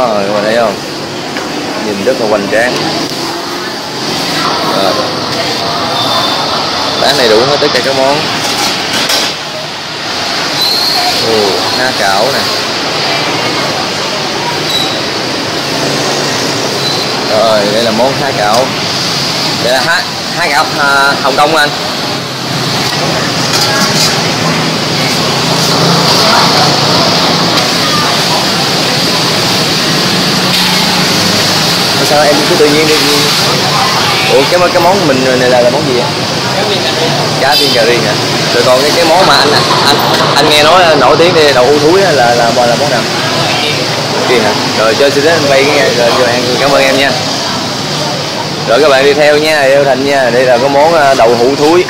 Rồi các bạn thấy không, nhìn rất là hoành tráng. Bán đầy đủ hết tất cả các món. Há cảo nè. Rồi đây là món há cảo. Đây là há cảo Hồng Kông anh. Sao em cứ tự nhiên đi. Ủa cái món mình này là món gì vậy? Cá viên cà ri hả? Rồi còn cái món mà anh nghe nói nổi tiếng đi, đậu hũ thúi là món nào? Kia hả? Rồi cho xin đến anh quay nghe, rồi cho em cảm ơn em nha. Rồi các bạn đi theo nha, theo Thành nha. Đây là có món đậu hũ thúi.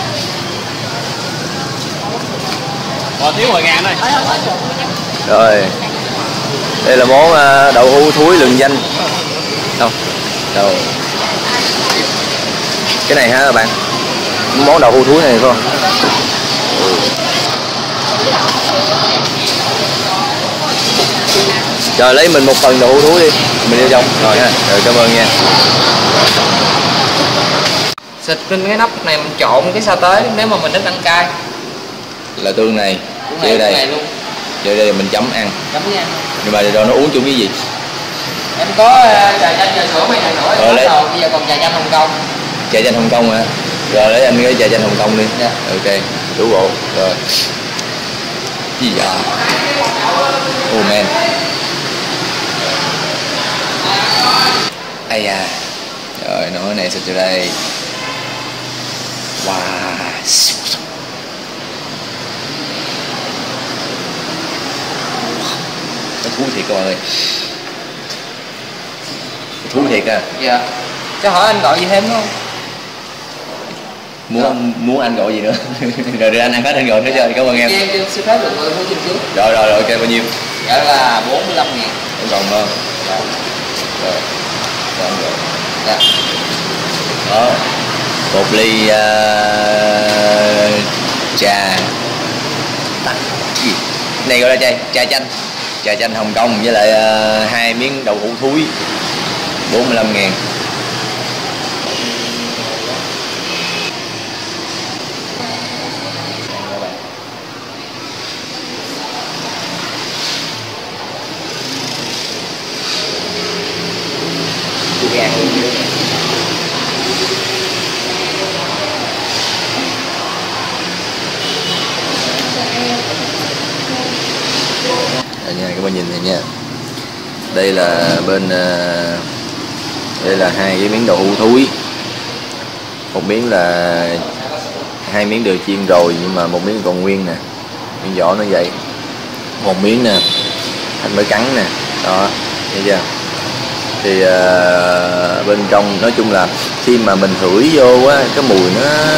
Thiếu 10.000 thôi. Rồi. Đây là món đậu hũ thúi lừng danh. Đâu? Đâu? Cái này hả các bạn? Món đậu hũ thúi này phải không? Rồi lấy mình một phần đậu hũ thúi đi, mình đi trong rồi ha. Rồi cảm ơn nha. Xịt lên cái nắp này mình trộn cái sa tế nếu mà mình thích ăn cay. Là tương này, Chơi đây luôn. Chơi đây mình chấm ăn. Chấm với ăn. Nhưng mà rồi nó uống chung cái gì? Em có trà chanh trà sữa mấy ngày nữa. Lấy. Bây giờ còn trà chanh Hồng Kông. Trà chanh Hồng Kông hả? Rồi lấy anh cái trà chanh Hồng Kông đi. Dạ. Ok, đủ bộ. Rồi. Gì vậy? Oh man. Ai da. Rồi nó này xịt vô đây. Wow. Nó thú thiệt các bạn ơi. Thú thiệt à. Dạ. Cho hỏi anh gọi gì thêm không? Muốn anh gọi gì nữa? rồi anh ăn hết anh gọi nữa cho. Cảm ơn em. Em xin phép được người mua trên trước. Rồi ok bao nhiêu? Dạ là 45.000. Em còn không? Dạ. Rồi. Dạ. Đó. Một ly trà tắc gì? Này gọi là trà chanh Hồng Kông với lại 2 miếng đậu hũ thúi 45.000. Nha các bạn nhìn này nha, đây là đây là 2 cái miếng đậu hũ thúi, một miếng là 2 miếng được chiên rồi nhưng mà một miếng còn nguyên nè, miếng vỏ nó vậy, một miếng nè anh mới cắn nè, đó thấy chưa? Thì bên trong nói chung là khi mà mình ngửi vô á, cái mùi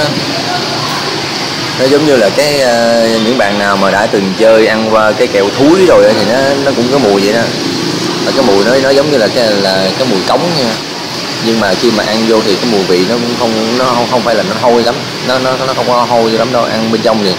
nó giống như là cái những bạn nào mà đã từng chơi ăn qua cái kẹo thúi rồi thì nó cũng có mùi vậy đó. Và cái mùi nó giống như là cái mùi cống nha. Nhưng mà khi mà ăn vô thì cái mùi vị nó cũng không phải là nó hôi lắm, nó không có hôi lắm đâu, ăn bên trong thì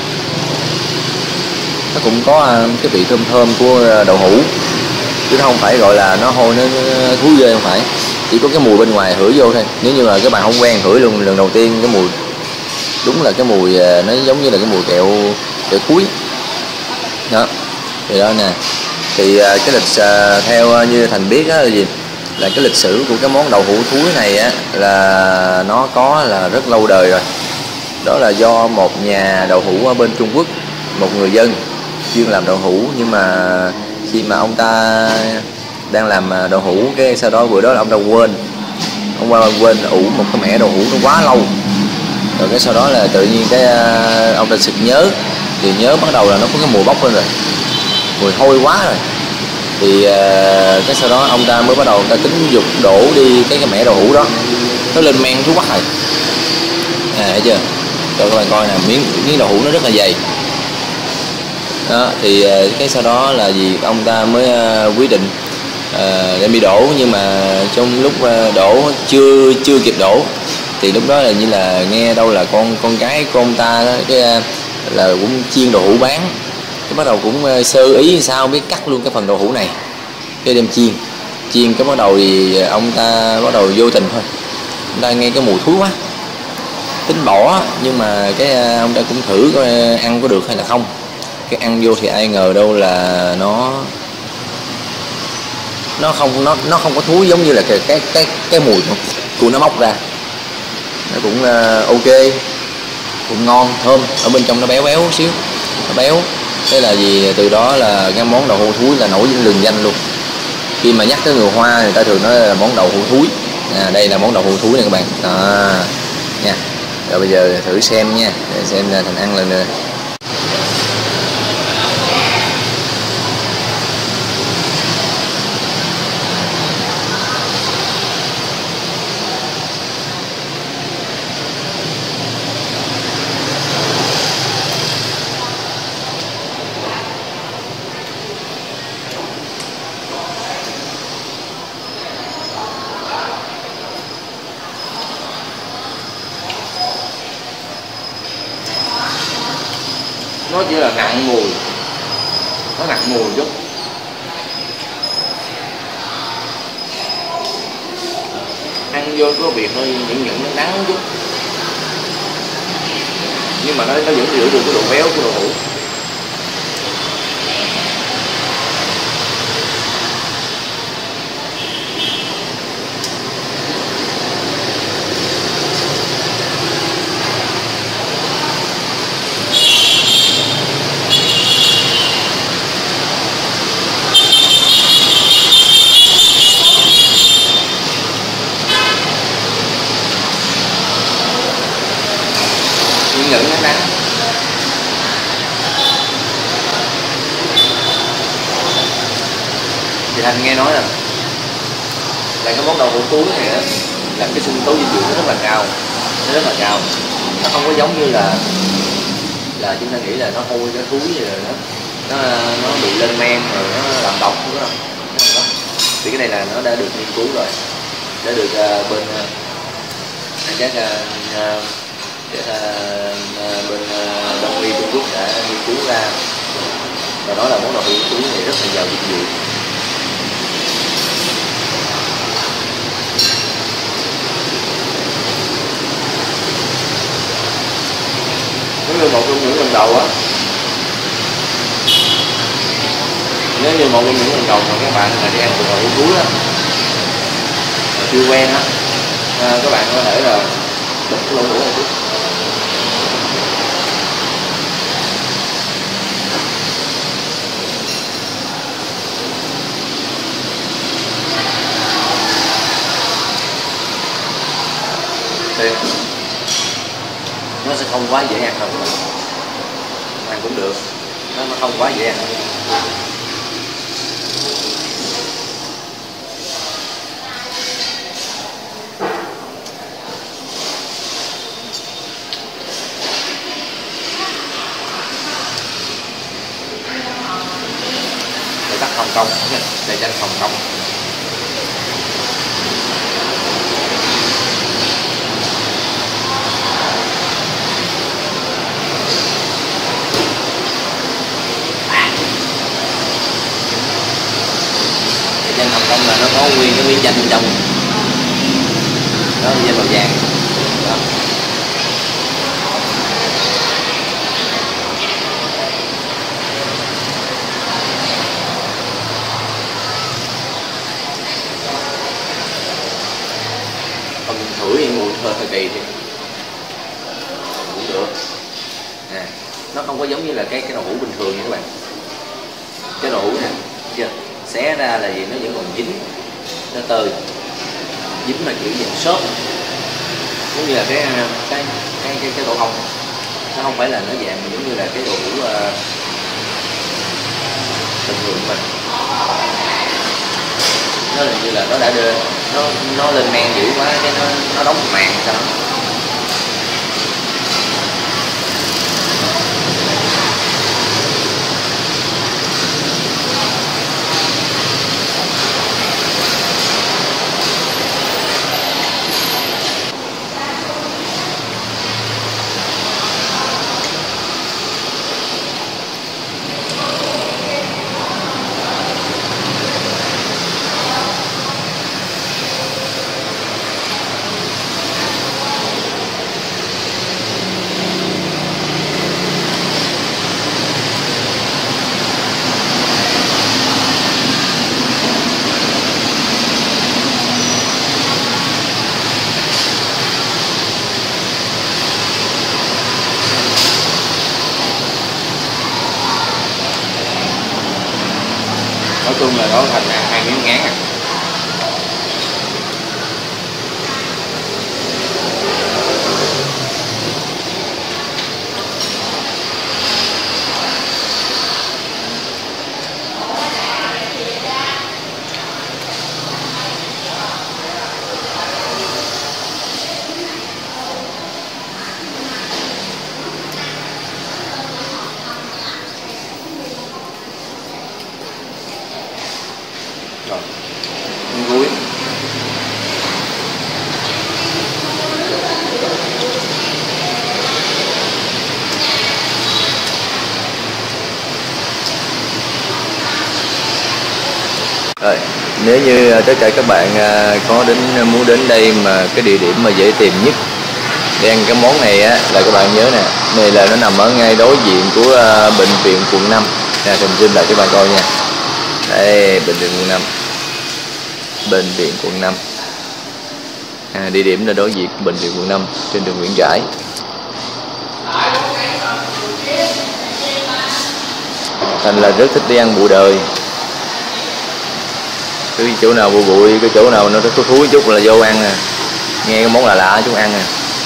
nó cũng có cái vị thơm thơm của đậu hũ, chứ nó không phải gọi là nó hôi, nó thúi ghê, không phải, chỉ có cái mùi bên ngoài hửi vô thôi. Nếu như là các bạn không quen hửi luôn lần đầu tiên cái mùi, đúng là cái mùi nó giống như là cái mùi kẹo cuối đó. Thì đó nè, thì cái lịch theo như Thành biết á là gì, là cái lịch sử của cái món đậu hũ thúi này á là nó có là rất lâu đời rồi. Đó là do một nhà đậu hũ ở bên Trung Quốc, một người dân chuyên làm đậu hũ, nhưng mà khi mà ông ta đang làm đậu hũ, cái sau đó bữa đó là ông ta quên ủ một cái mẻ đậu hũ nó quá lâu rồi, cái sau đó là tự nhiên cái ông ta sực nhớ, thì nhớ bắt đầu là nó có cái mùi bốc lên rồi, mùi hôi quá rồi, thì cái sau đó ông ta mới bắt đầu ông ta tính dục đổ đi cái mẻ đậu hũ đó, nó lên men thuốc bắc rồi, thấy chưa? Cho các bạn coi nè, miếng đậu hũ nó rất là dày đó. Thì cái sau đó là gì, ông ta mới quyết định đem đi đổ, nhưng mà trong lúc đổ chưa kịp đổ thì lúc đó là như là nghe đâu là con gái của ông ta đó, cái là cũng chiên đậu hũ bán, cái bắt đầu cũng sơ ý sao biết cắt luôn cái phần đậu hũ này cái đem chiên. chiên cái bắt đầu thì ông ta bắt đầu vô tình thôi, ông ta nghe cái mùi thúi quá tính bỏ, nhưng mà cái ông ta cũng thử coi ăn có được hay là không. Cái ăn vô thì ai ngờ đâu là nó không có thúi giống như là cái mùi của nó móc ra. Nó cũng ok, cũng ngon thơm, ở bên trong nó béo béo xíu, nó béo. Thế là gì, từ đó là cái món đậu hũ thúi là nổi lừng danh luôn. Khi mà nhắc tới người Hoa người ta thường nói là món đậu hũ thúi. Đây là món đậu hũ thúi này các bạn đó nha. Rồi bây giờ thử xem nha, để xem là Thành ăn lần nữa. Nó chỉ là nặng mùi, nó nặng mùi chút. Ăn vô có vị hơi những nó đắng chút, nhưng mà nó vẫn giữ được cái độ béo của đậu hũ. Những nó đắng. Thì Thành nghe nói là cái món đậu hũ túi này á, là cái sinh tố dinh dưỡng nó rất là cao, nó không có giống như là chúng ta nghĩ là nó hôi, nó thúi rồi nó bị lên men rồi nó làm độc, đúng không? Thì cái này là nó đã được nghiên cứu rồi, đã được bên bên Đông y Trung Quốc đã nghiên cứu ra, và nói là món đậu hũ túi này rất là giàu dinh dưỡng. Nếu như một trong những lần đầu á, mà các bạn là đi ăn đậu hũ túi á, chưa quen á, các bạn có thể là đục cái lỗ mũi một chút. Thì nó sẽ không quá dễ ăn đâu, ăn cũng được, nó không quá dễ ăn đâu. Hồng Kông, đây chanh Hồng Kông. Chanh Hồng Kông là nó có nguyên cái miếng chanh bên trong, đó là chanh màu vàng. Đó. Ngửi mùi hơi kỳ thì cũng được. Nó không có giống như là cái đậu hũ bình thường nha các bạn. Cái đậu hũ nè, chưa xé ra là gì, nó vẫn còn dính, nó tơi, dính mà kiểu dạng xốp, giống như là cái đậu hồng. Nó không phải là nó dạng giống như là cái đậu hũ bình thường mình. Nó là như là nó đã đưa nó lên men dữ quá, cái nó đóng màng sao. nói chung là nó thành hai miếng ngán à. Rồi, muối. Rồi, nếu như tất cả các bạn muốn đến đây mà cái địa điểm mà dễ tìm nhất để ăn cái món này á, là các bạn nhớ nè, này là nó nằm ở ngay đối diện của bệnh viện quận 5. Nè, hình zoom lại các bạn coi nha. Đây, bệnh viện quận 5. Bệnh viện quận 5. Địa điểm là đối diện bệnh viện quận 5 trên đường Nguyễn Trãi. Thành là rất thích đi ăn bụi đời. Cái chỗ nào bụi bụi, cái chỗ nào nó có thúi chút là vô ăn nè. Nghe cái món lạ lạ chúng ăn nè.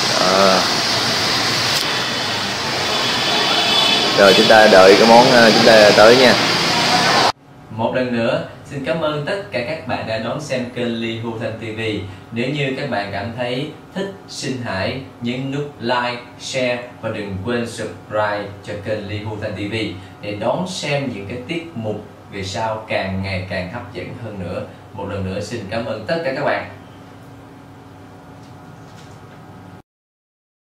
Rồi chúng ta đợi cái món chúng ta tới nha. Một lần nữa, xin cảm ơn tất cả các bạn đã đón xem kênh Ly Hưu Thanh TV. Nếu như các bạn cảm thấy thích, xin hãy nhấn nút like, share và đừng quên subscribe cho kênh Ly Hưu Thanh TV để đón xem những cái tiết mục về sau càng ngày càng hấp dẫn hơn nữa. Một lần nữa xin cảm ơn tất cả các bạn.